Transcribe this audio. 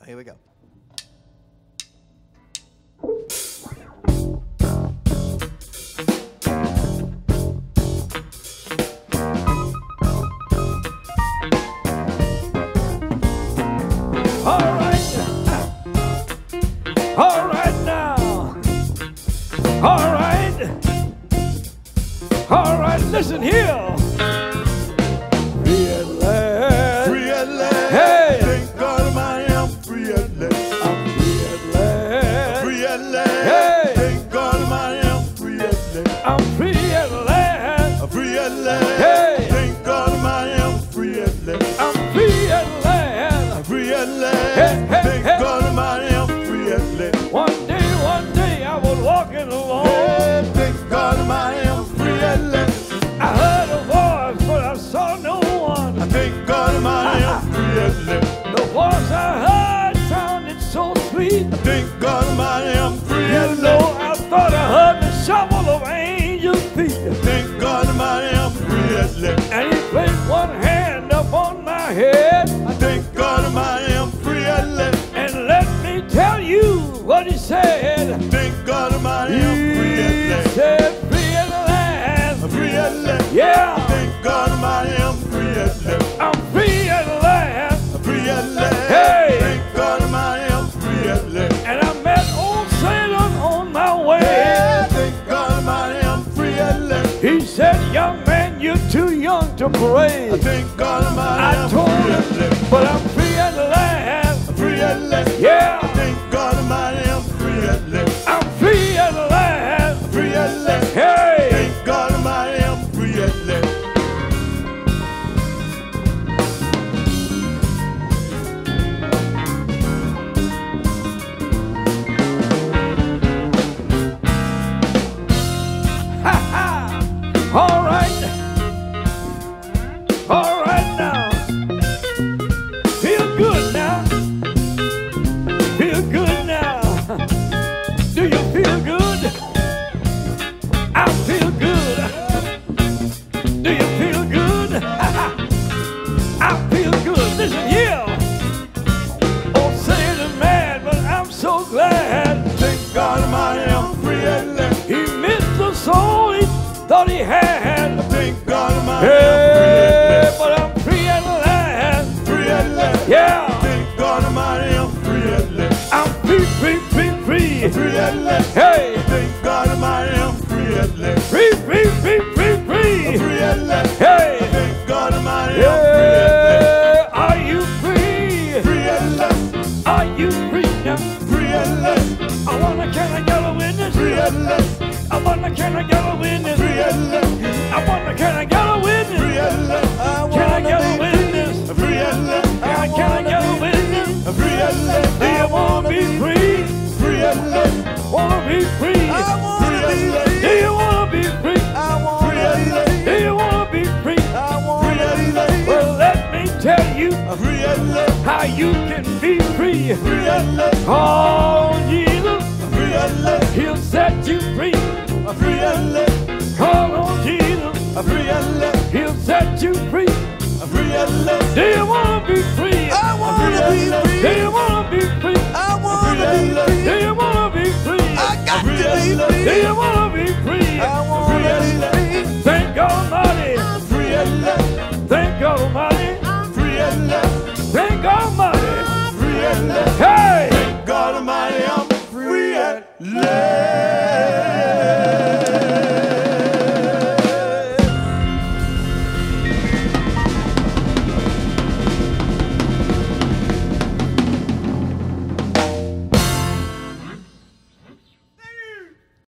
Here we go. All right now. All right, listen here. Free at last. Free at last. Hey. Thank God Almighty, I'm free at last. I'm free at last. Free at last. Hey. Thank God Almighty, I'm free at last. I'm free at last. I'm free at last. Hey. Thank God Almighty, I'm free at last. I'm free at last. I'm free at last. Hey, hey, Thank hey. God Almighty, I'm free at last. One day I was walking along. Hey, thank God Almighty, I'm free at last. I heard a voice, but I saw no one. I thank God Almighty, I'm free at last. The voice I heard sounded so sweet. I thank God Almighty, I'm free You at know, last. I thought I heard the shovel of angels' feet. Thank God Almighty, I'm free at last. And he placed one hand up on my head. I thank God Almighty, I'm free at last. And let me tell you what he said. Thank God Almighty, I'm free at He last. said, free at last. I'm free at last. Yeah, Thank God Almighty, I'm free at last. I'm free at last. I'm free at last. Hey. Thank God Almighty, I'm free at last. And I met old Satan on my way. Yeah, thank God Almighty, I'm free at last. He said, young man, you're too young to pray. Thank God Almighty, I I'm told free at him, last. but I'm free at last. I'm free at last. Yeah, Thank God Almighty, I'm free at last. I'm free at last. I'm free at last. Hey, Thank God Almighty, I'm free at last. ha ha. All right now. Feel good now. Feel good now. Do you feel good? I feel good. Do you feel good? I feel good. Listen here. Oh, Satan's mad, but I'm so glad. Thank God Almighty, I'm free at last. He missed the soul he thought he had. Thank God Almighty, Hey, I'm but I'm free at last. free at last. Yeah, Thank God Almighty, I'm free at last. I'm free, free, free, free. Free at last. Hey, Thank God Almighty, I'm free at last. free, free, free, free, free. Free at last. Hey, Thank God Almighty, I'm free at yeah, are you free? last. Free at last. Are you free now? Free at last. I wonder, can I get a witness? Free at last. I wonder, can I get a witness? Free at last. I wonder, can I get a witness? Free at last. Can I get a witness? Free at last. Can I get a witness? Free at last. Do you wanna be free? Free at last. Wanna be free? Free at last. Do you wanna be free? Free at last. Do you wanna be free? Free at last. Well, let me tell you Free at last. how you can be free. Free at last. Call Jesus, Free at last. He'll set you free. Free at last. Call on Jesus, Free at last. He'll set you free. Free at last. Do you wanna be free? I wanna be free. Do you wanna be free? I wanna be free. Do you wanna be free? I got to be Do free. you wanna be free? I wanna be free. Thank God Almighty. Free at last. Thank God Almighty. Free at last. Thank God Almighty. Free at last. Hey! God Almighty, I'm free at last.